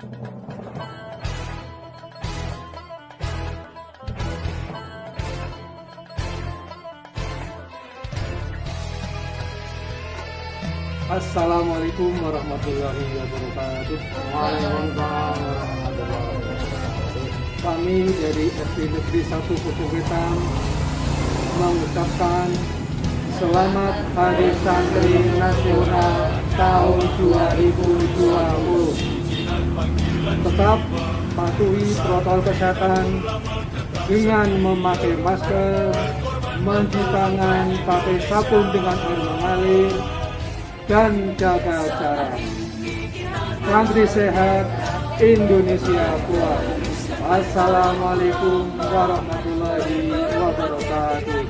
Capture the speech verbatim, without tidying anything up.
Assalamualaikum warahmatullahi wabarakatuh. Waalaikumsalam warahmatullahi wabarakatuh. Kami dari S D Negeri satu Pucukwetan mengucapkan Selamat Hari Santri Nasional tahun dua ribu dua puluh. Tetap patuhi protokol kesehatan dengan memakai masker, mencuci tangan pakai sabun dengan air mengalir, dan jaga jarak. Santri sehat, Indonesia kuat. Assalamualaikum warahmatullahi wabarakatuh.